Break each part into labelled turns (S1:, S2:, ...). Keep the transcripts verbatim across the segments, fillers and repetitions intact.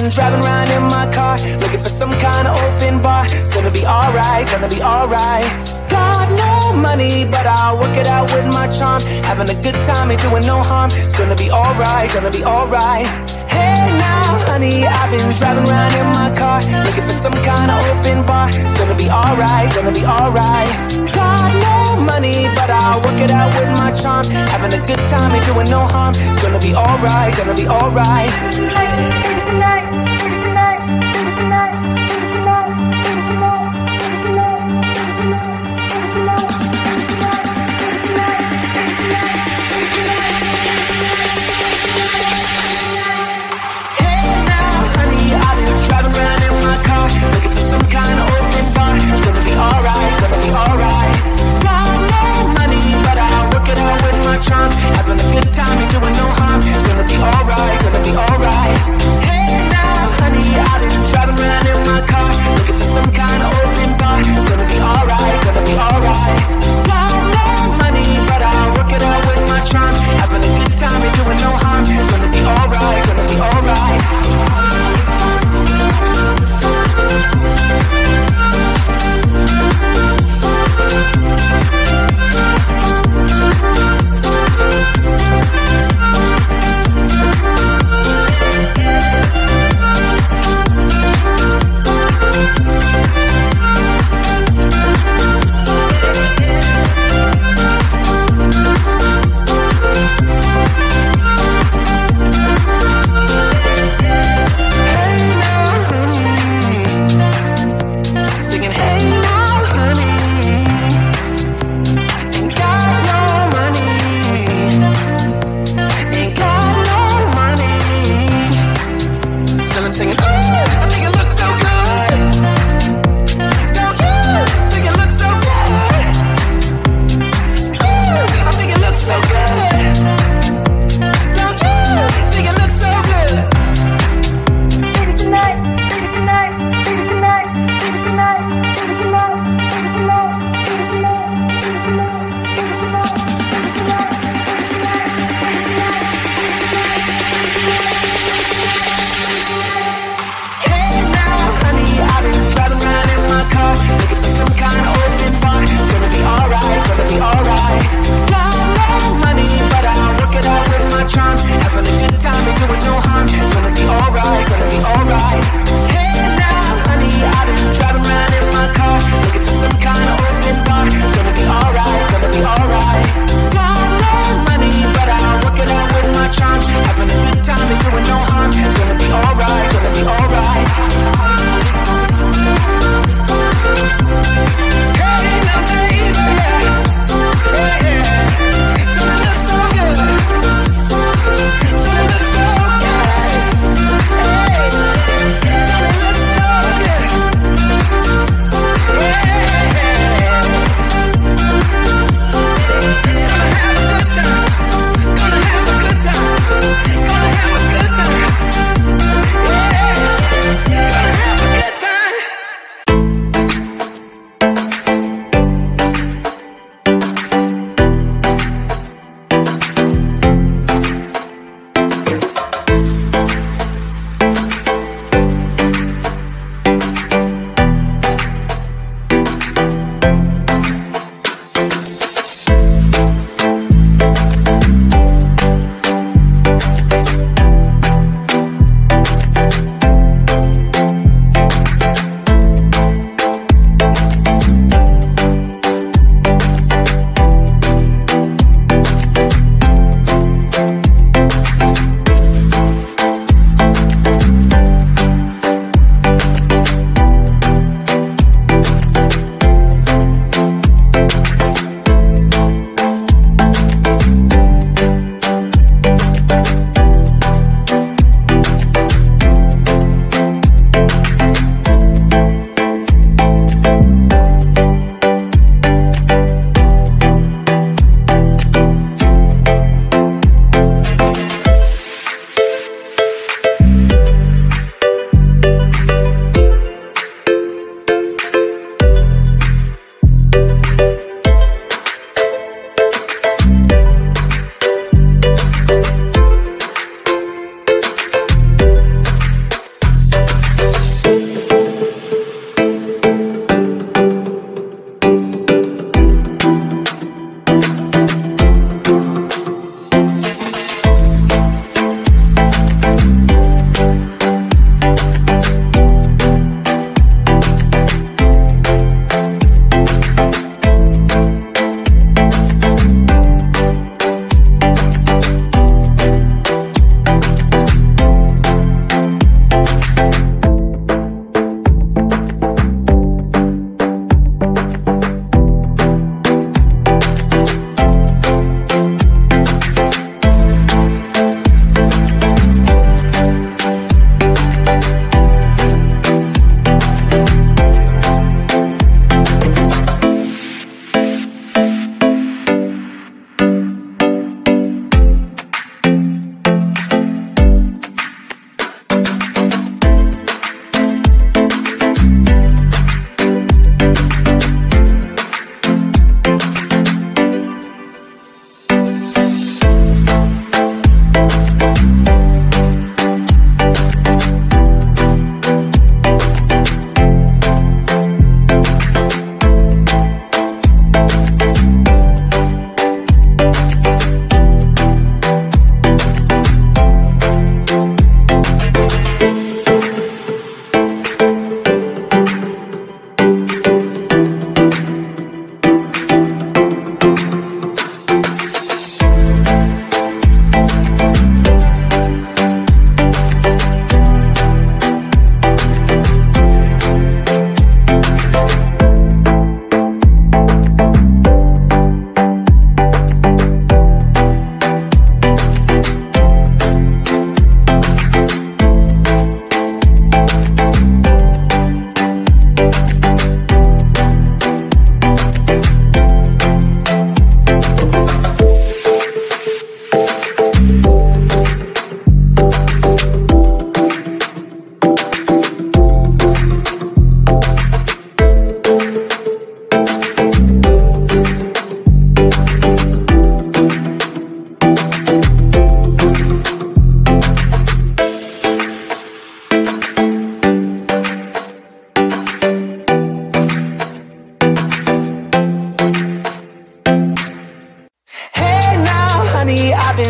S1: been driving around in my car, looking for some kind of open bar. It's gonna be alright, gonna be alright. Got no money, but I'll work it out with my charm. Having a good time, ain't doing no harm. It's gonna be alright, gonna be alright. Hey now, honey, I've been driving around in my car, looking for some kind of open bar. It's gonna be alright, gonna be alright. Got no money, but I'll work it out with my charm. Having a good time, ain't doing no harm. It's gonna be alright, gonna be alright. Looking for some kind of open bar. It's gonna be alright, gonna be alright. Got no money, but I'll work it out with my charm. Having a good time, ain't doing no harm. It's gonna be alright, gonna be alright. Hey,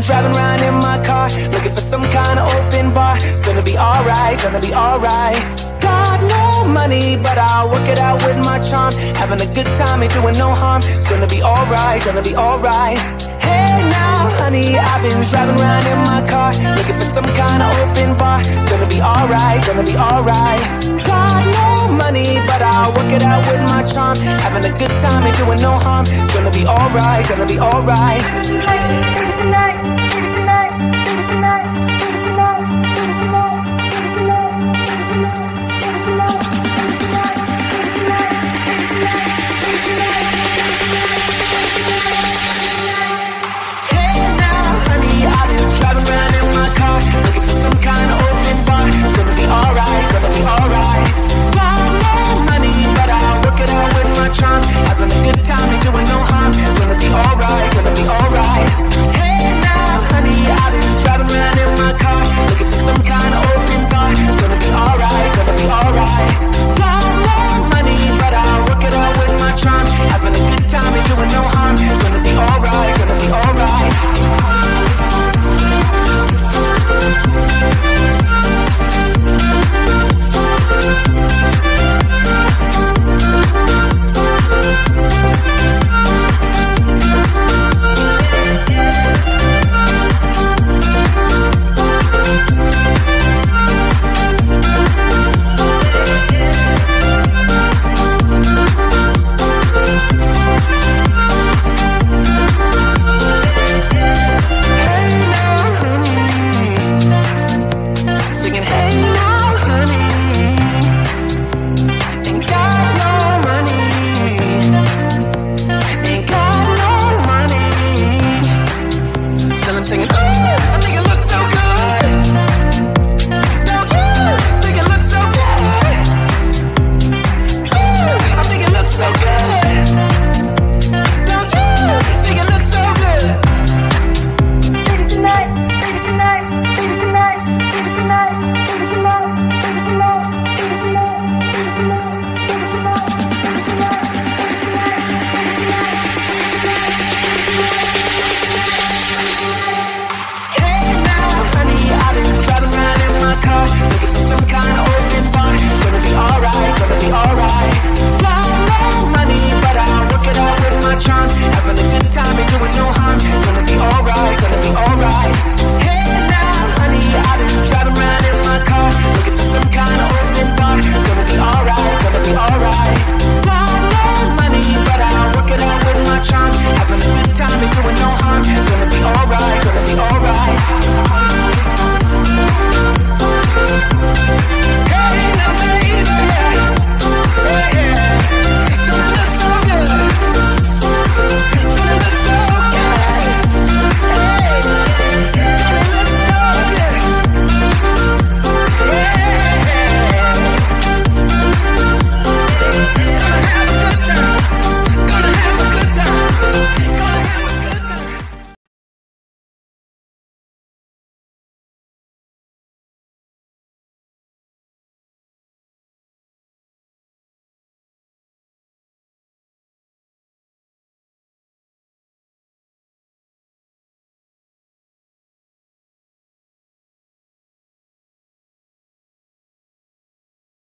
S1: been driving around in my car, looking for some kind of open bar. It's gonna be alright, gonna be alright. Got no money, but I'll work it out with my charm. Having a good time, ain't doing no harm. It's gonna be alright, gonna be alright. Hey now, honey, I've been driving around in my car, looking for some kind of open bar. It's gonna be alright, gonna be alright. Got no money, but I'll work it out with my charm. Having a good time, ain't doing no harm. It's gonna be alright, gonna be alright.